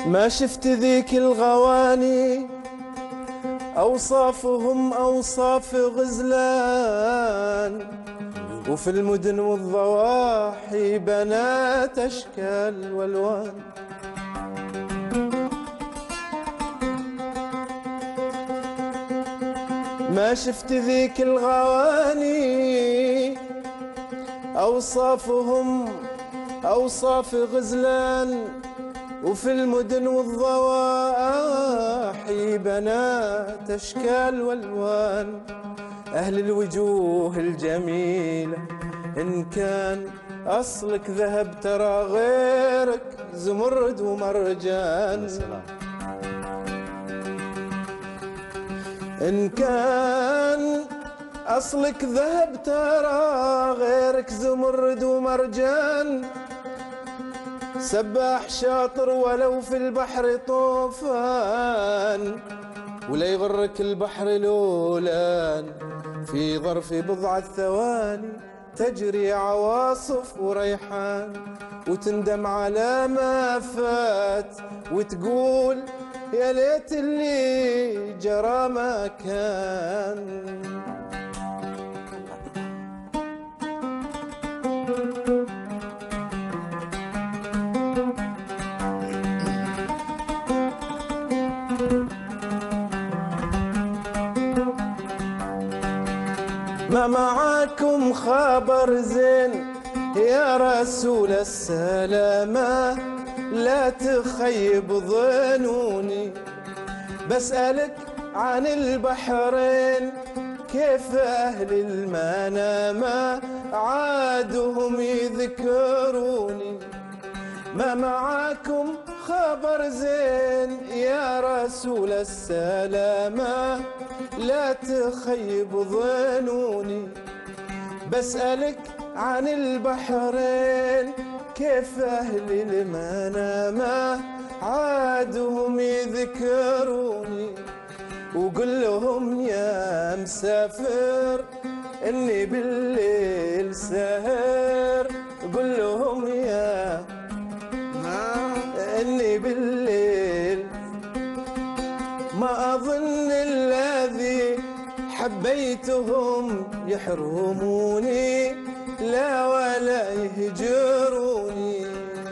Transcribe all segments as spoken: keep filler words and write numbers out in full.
ما شفت ذيك الغواني أوصافهم أوصاف غزلان، وفي المدن والضواحي بنات أشكال والوان. ما شفت ذيك الغواني أوصافهم أوصاف غزلان، وفي المدن والضواحي بنات أشكال والوان. أهل الوجوه الجميلة إن كان أصلك ذهب ترى غيرك زمرد ومرجان. إن كان أصلك ذهب ترى غيرك زمرد ومرجان. سباح شاطر ولو في البحر طوفان، ولا يغرك البحر لولان. في ظرف بضعة ثواني تجري عواصف وريحان، وتندم على ما فات وتقول يا ليت اللي جرى ما كان. ما معاكم خبر زين يا رسول السلامة، لا تخيب ظنوني. بسألك عن البحرين كيف أهل المنامة عادهم يذكروني. ما معاكم خبر زين يا رسول السلامة، لا تخيب ظنوني. بسألك عن البحرين كيف أهل المنامة عادهم يذكروني. وقل لهم يا مسافر إني بالليل سهر. قل لهم يا إني بالليل ما أظن الذي حبيتهم يحرموني، لا ولا يهجروني.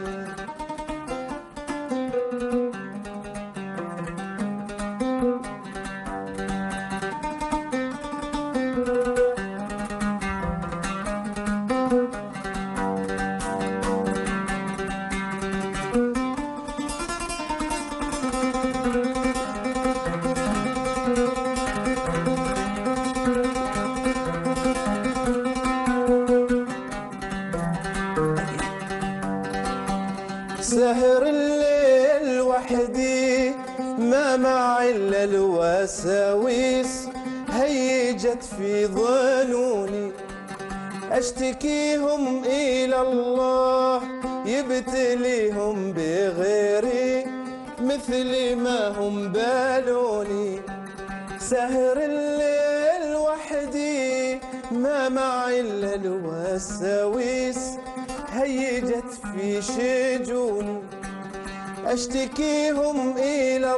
سهر الليل وحدي ما معي إلا الوساويس هيجت في ظنوني. أشتكيهم إلى الله يبتليهم بغيري مثل ما هم بالوني. سهر الليل وحدي ما معي إلا الوساويس هيجت في شجوني. أشتكيهم إلى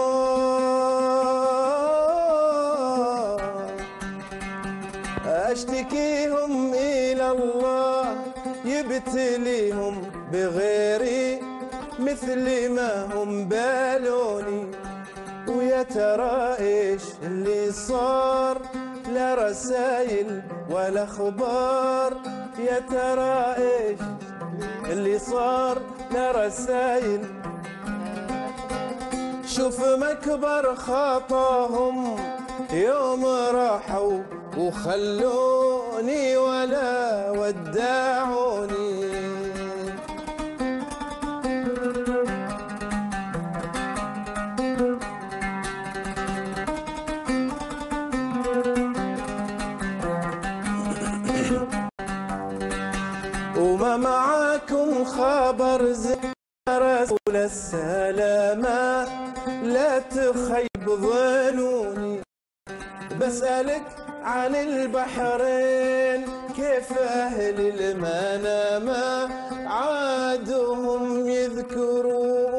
الله أشتكيهم إلى الله يبتليهم بغيري مثل ما هم بالوني. ويا ترى إيش اللي صار، لا رسايل ولا خبار. يا ترى إيش اللي صار، لا رسايل. شوف مكبر خطاهم يوم راحوا وخلوني ولا ودعوني. وما معاكم خبر زين رسول السلامة، لا تخيب ظنوني. بسألك عن البحرين كيف أهل المنامة عادهم يذكرون.